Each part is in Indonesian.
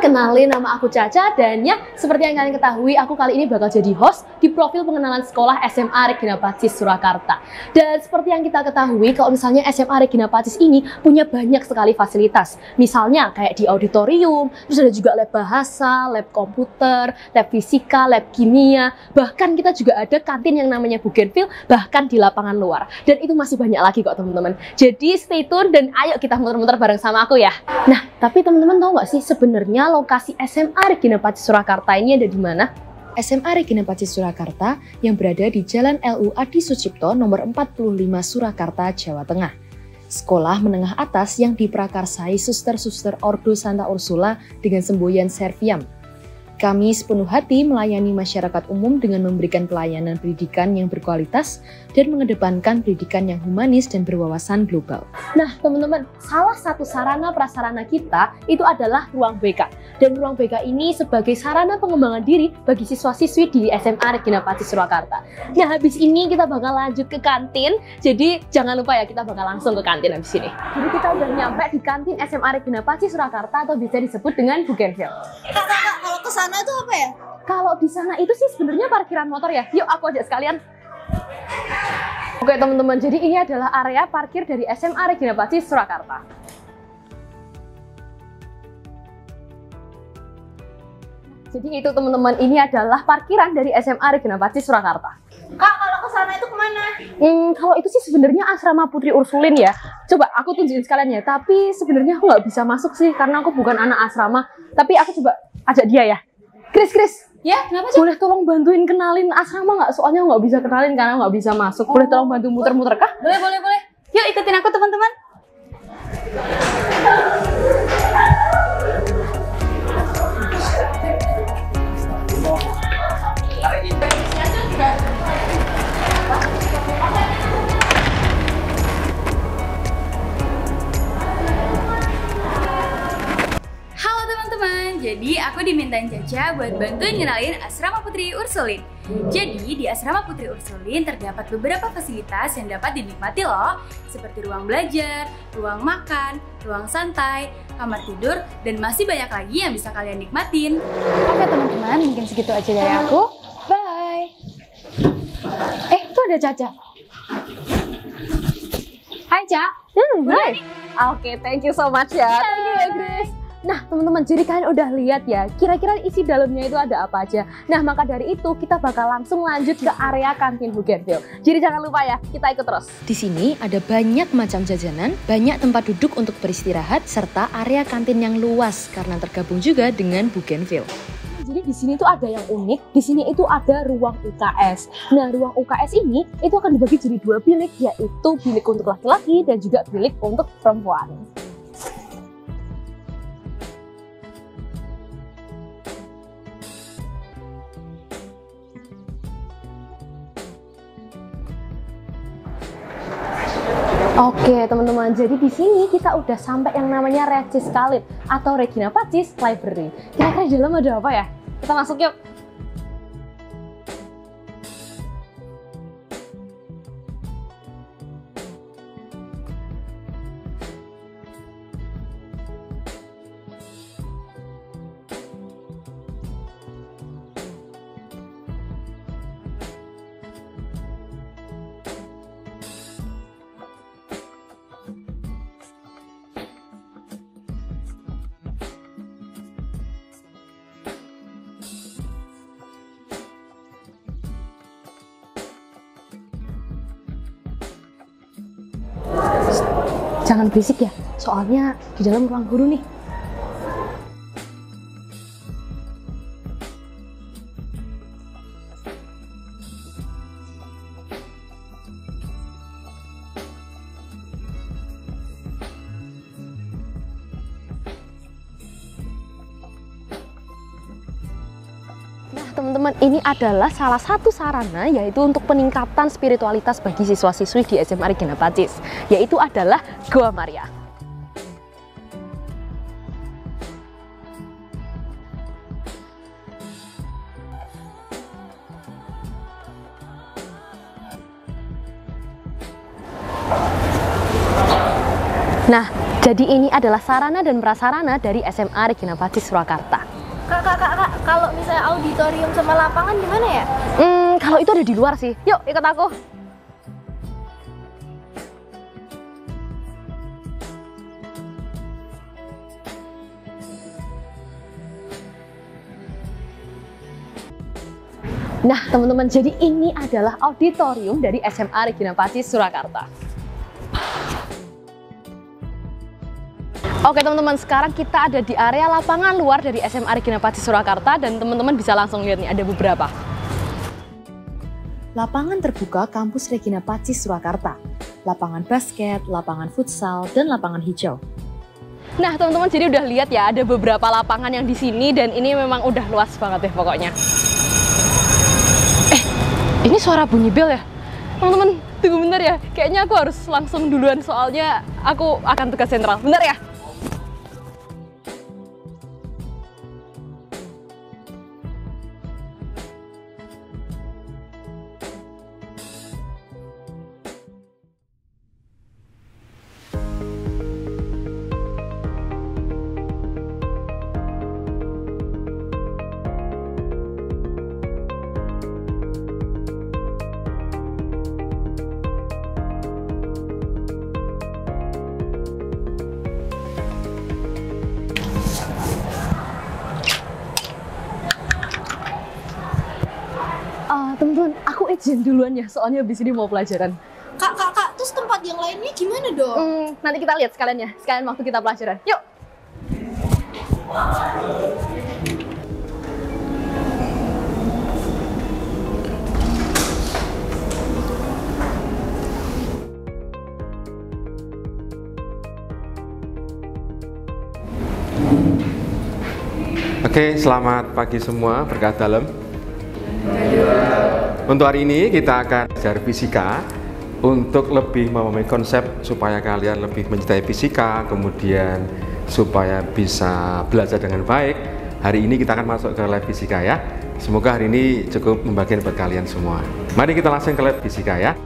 kenalin, nama aku Caca, dan ya seperti yang kalian ketahui, aku kali ini bakal jadi host di profil pengenalan sekolah SMA Regina Pacis Surakarta. Dan seperti yang kita ketahui, kalau misalnya SMA Regina Pacis ini punya banyak sekali fasilitas. Misalnya kayak di auditorium, terus ada juga lab bahasa, lab komputer, lab fisika, lab kimia, bahkan kita juga ada kantin yang namanya Bougainville, bahkan di lapangan luar. Dan itu masih banyak lagi kok teman-teman. Jadi stay tune dan ayo kita muter-muter bareng sama aku ya. Nah, tapi teman-teman tahu nggak sih sebenarnya lokasi SMA Regina Pacis Surakarta ini ada di mana? SMA Regina Pacis Surakarta yang berada di Jalan LU Adi Sucipto nomor 45 Surakarta, Jawa Tengah. Sekolah menengah atas yang diprakarsai suster-suster Ordo Santa Ursula dengan semboyan Serviam. Kami sepenuh hati melayani masyarakat umum dengan memberikan pelayanan pendidikan yang berkualitas dan mengedepankan pendidikan yang humanis dan berwawasan global. Nah teman-teman, salah satu sarana prasarana kita itu adalah ruang BK. Dan ruang BK ini sebagai sarana pengembangan diri bagi siswa-siswi di SMA Regina Pacis Surakarta. Nah habis ini kita bakal lanjut ke kantin, jadi jangan lupa ya kita bakal langsung ke kantin habis ini. Jadi kita udah nyampe di kantin SMA Regina Pacis Surakarta atau bisa disebut dengan Bougainville. Kak, kalau ke sana itu apa ya? Kalau di sana itu sih sebenarnya parkiran motor ya. Yuk aku ajak sekalian. Oke teman-teman, jadi ini adalah area parkir dari SMA Regina Pacis Surakarta. Jadi itu teman-teman, ini adalah parkiran dari SMA Regina Pacis Surakarta. Kak, kalau ke sana itu kemana? Kalau itu sih sebenarnya asrama Putri Ursulin ya. Coba aku tunjukin sekalian ya. Tapi sebenarnya aku nggak bisa masuk sih karena aku bukan anak asrama. Tapi aku coba ajak dia ya. Kris. Ya, kenapa sih? Boleh tolong bantuin kenalin asrama nggak? Soalnya nggak bisa kenalin karena nggak bisa masuk. Boleh tolong bantu muter-muter kah? Boleh. Yuk ikutin aku teman-teman. Jadi aku dimintain Caca buat bantuin ngenalin Asrama Putri Ursulin. Jadi di Asrama Putri Ursulin terdapat beberapa fasilitas yang dapat dinikmati loh, seperti ruang belajar, ruang makan, ruang santai, kamar tidur, dan masih banyak lagi yang bisa kalian nikmatin. Oke teman-teman, mungkin segitu aja dari aku. Bye. Itu ada Caca. Hai Ca. Hai. Oke, thank you so much ya. Thank you ya, Grace. Nah teman-teman, jadi kalian udah lihat ya kira-kira isi dalamnya itu ada apa aja. Nah maka dari itu kita bakal langsung lanjut ke area kantin Bougainville. Jadi jangan lupa ya, kita ikut terus. Di sini ada banyak macam jajanan, banyak tempat duduk untuk beristirahat, serta area kantin yang luas karena tergabung juga dengan Bougainville. Jadi di sini tuh ada yang unik, di sini itu ada ruang UKS. Nah ruang UKS ini itu akan dibagi jadi dua bilik, yaitu bilik untuk laki-laki dan juga bilik untuk perempuan. Oke teman-teman, jadi di sini kita udah sampai yang namanya Regis Khalid atau Regina Pacis Library. Kira-kira di dalam ada apa ya? Kita masuk yuk. Jangan berisik ya, soalnya di dalam ruang guru nih. Nah teman-teman, ini adalah salah satu sarana yaitu untuk peningkatan spiritualitas bagi siswa-siswi di SMA Regina Pacis, yaitu adalah Goa Maria. Nah, Jadi ini adalah sarana dan prasarana dari SMA Regina Pacis Surakarta. Kak, kalau misalnya auditorium sama lapangan di mana ya? Kalau itu ada di luar sih. Yuk, ikut aku. Nah, teman-teman, jadi ini adalah auditorium dari SMA Regina Pacis Surakarta. Oke teman-teman, sekarang kita ada di area lapangan luar dari SMA Regina Pacis Surakarta dan teman-teman bisa langsung lihat nih, ada beberapa. Lapangan terbuka kampus Regina Pacis Surakarta, lapangan basket, lapangan futsal, dan lapangan hijau. Nah teman-teman, jadi udah lihat ya, ada beberapa lapangan yang di sini dan ini memang udah luas banget deh pokoknya. Ini suara bunyi bel ya? Teman-teman, tunggu bentar ya. Kayaknya aku harus langsung duluan soalnya aku akan tugas sentral. Bentar ya. Teman-teman, aku izin duluan ya, soalnya habis ini mau pelajaran. Kak, terus tempat yang lainnya gimana dong? Nanti kita lihat sekalian ya, sekalian waktu kita pelajaran. Yuk! Oke, selamat pagi semua, berkah dalam. Untuk hari ini kita akan belajar fisika untuk lebih memahami konsep supaya kalian lebih mencintai fisika, kemudian supaya bisa belajar dengan baik. Hari ini kita akan masuk ke lab fisika ya. Semoga hari ini cukup membagikan buat kalian semua. Mari kita langsung ke lab fisika ya.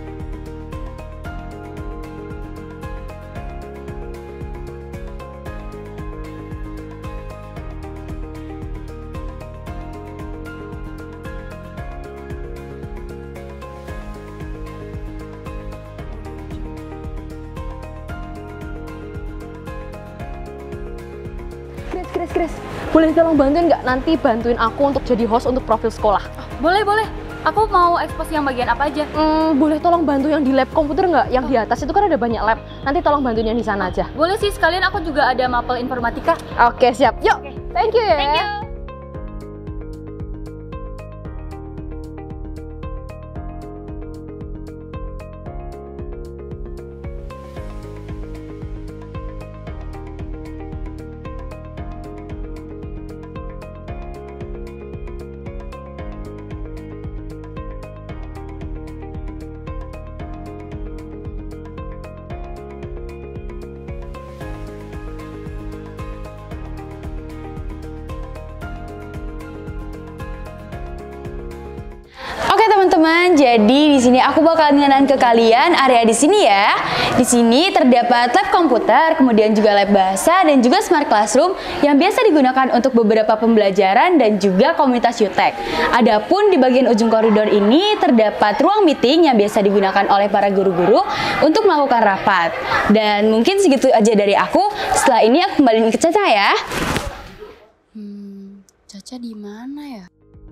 Chris, boleh tolong bantuin nggak? Nanti bantuin aku untuk jadi host untuk profil sekolah. Boleh. Aku mau ekspos yang bagian apa aja? Boleh tolong bantu yang di lab komputer nggak? Yang di atas itu kan ada banyak lab. Nanti tolong bantuin yang di sana aja. Boleh sih, sekalian aku juga ada mapel informatika. Oke, siap. Yuk, thank you ya. Thank you. Oke teman-teman, jadi di sini aku bakal ngenalin ke kalian area di sini ya. Di sini terdapat lab komputer, kemudian juga lab bahasa dan juga smart classroom yang biasa digunakan untuk beberapa pembelajaran dan juga komunitas UTEK. Adapun di bagian ujung koridor ini terdapat ruang meeting yang biasa digunakan oleh para guru-guru untuk melakukan rapat. Dan mungkin segitu aja dari aku. Setelah ini aku kembaliin ke Caca ya. Caca di mana ya?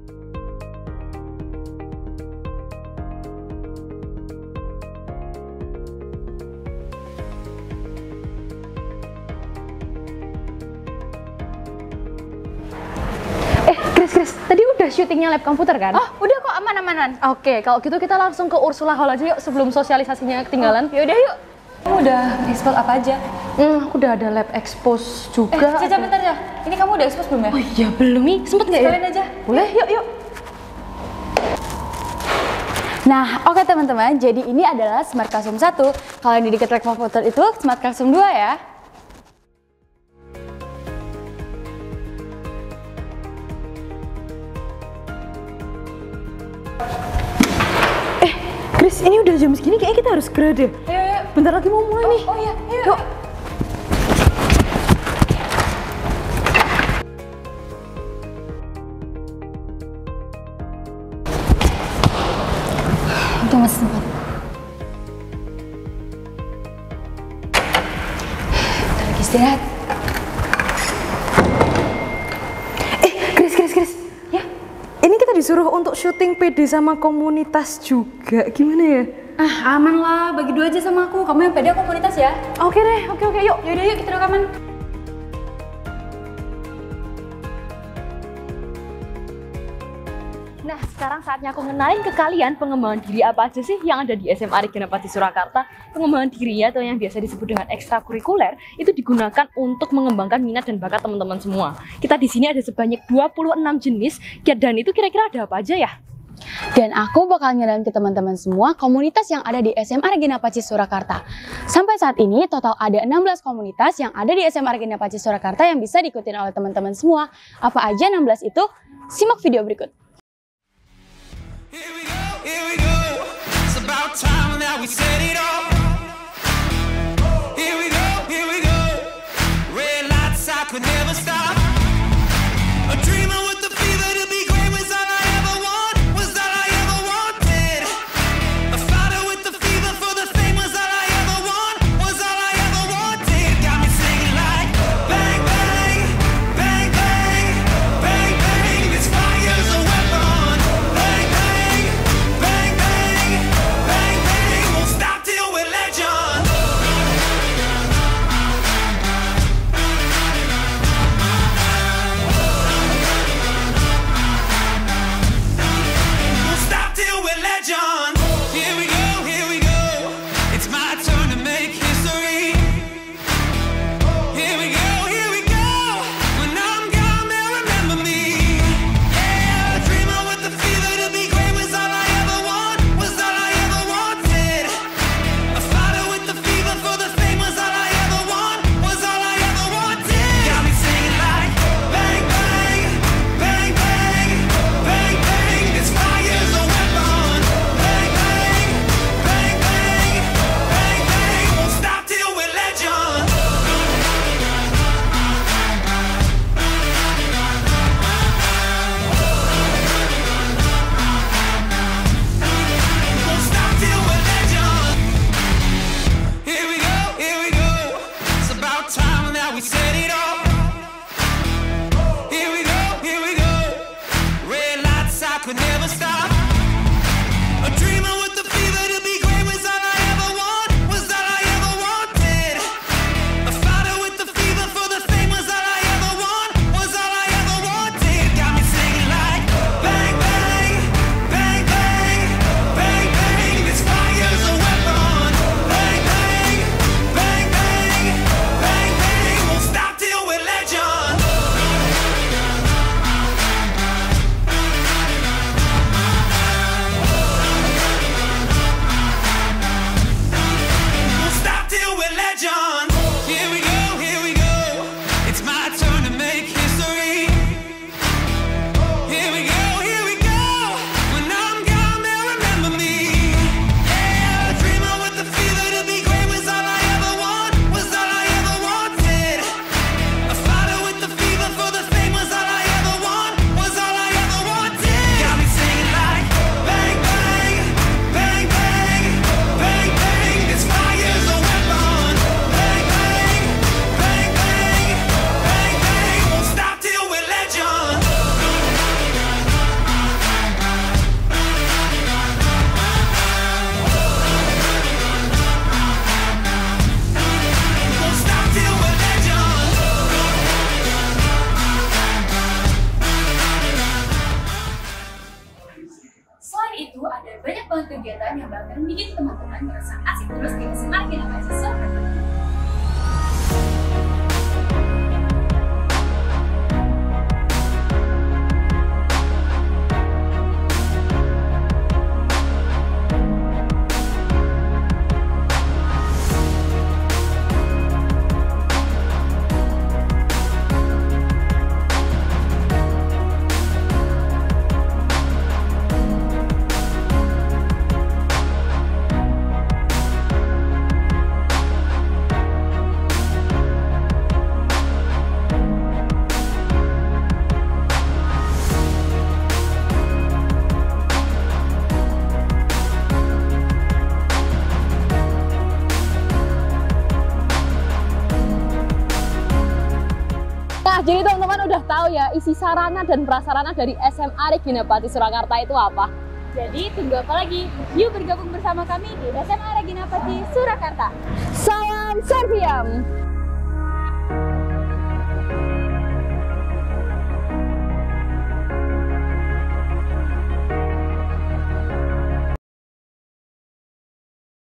Chris, tadi udah syutingnya lab komputer kan? Oh, udah kok, aman-amanan. Oke, kalau gitu kita langsung ke Ursula Hall aja yuk sebelum sosialisasinya ketinggalan. Yaudah yuk. Kamu udah ekspos apa aja? Aku udah ada lab expose juga. Caca bentar ya. Ini kamu udah ekspos belum ya? Oh iya, belum nih. Sempet nggak ya? Sekalian aja. Boleh, yuk. Nah, oke teman-teman. Jadi ini adalah Smart Classroom 1. Kalau yang di dekat lab komputer itu Smart Classroom 2 ya. Chris, ini udah jam segini kayaknya kita harus gerak deh. Ayo. Bentar lagi mau mulai nih. Oh iya, yuk. istirahat. Chris. Ya. Ini kita disuruh untuk syuting PD sama komunitas juga. Gimana ya? Aman lah, bagi 2 aja sama aku. Kamu yang pede, aku komunitas ya. Oke deh, oke. Yuk. Yaudah yuk kita rekaman. Nah, sekarang saatnya aku ngenalin ke kalian pengembangan diri apa aja sih yang ada di SMA Regina Pacis Surakarta. Pengembangan diri atau yang biasa disebut dengan ekstrakurikuler itu digunakan untuk mengembangkan minat dan bakat teman-teman semua. Kita di sini ada sebanyak 26 jenis, dan itu kira-kira ada apa aja ya? Dan aku bakal nyerahin ke teman-teman semua komunitas yang ada di SMA Regina Pacis Surakarta. Sampai saat ini total ada 16 komunitas yang ada di SMA Regina Pacis Surakarta yang bisa diikutin oleh teman-teman semua. Apa aja 16 itu? Simak video berikut. Here we go, it's about time that we set it off. Here we go, red lights I could never stop. A dreamer with the fever to be great was all I ever want, was all I ever wanted. A fighter with the fever for the fame was all I ever want, was all I ever wanted. Got me singing like bang, bang, bang, bang, bang, bang. This fire's a weapon. Bang, bang, bang, bang, bang, bang. Won't stop till we're legends. Won't stop till we're legends. Here we go. It's my turn to make history. Here we go. When I'm gone, they'll remember me. Yeah, a dreamer with the fever to be great was all I ever want, was all I ever wanted. A fighter with the fever for the fame was all I ever want, was all I ever wanted. Got me singing like bang, bang, bang, bang, bang, bang. This fire's a weapon. Bang, bang, bang, bang, bang, bang. Won't stop till we're legends. Won't stop till we're legends. Here we go. It's about time that we set it off. Here we go. Red lights I could never stop. A dreamer with the fever to be great was all I ever want, was all I ever wanted. A fighter with the fever for the fame was all I ever want, was all I ever wanted. Got me singing like bang, bang, bang, bang, bang, bang. This fire's a weapon. Bang, bang, bang, bang, bang, bang. Won't stop till we're legends. Won't stop till we're legends. Here we go. It's my turn to make history. Here we go. When I'm gone, they'll remember me. Yeah, a dreamer with the fever to be great was all I ever want, was all I ever wanted. A fighter with the fever for the fame was all I ever want, was all I ever wanted. Got me singing like bang, bang, bang, bang, bang, bang. This fire's a weapon. Bang, bang, bang, bang, bang, bang. Won't stop till we're legends. Won't stop till we're legends. Selain itu, ada banyak banget kegiatan yang bakal bikin teman-teman merasa asik terus di SMA Regina Pacis Surakarta. jadi teman-teman udah tahu ya isi sarana dan prasarana dari SMA Regina Pacis Surakarta itu apa? Jadi tunggu apa lagi? Yuk bergabung bersama kami di SMA Regina Pacis Surakarta. Salam Serviam!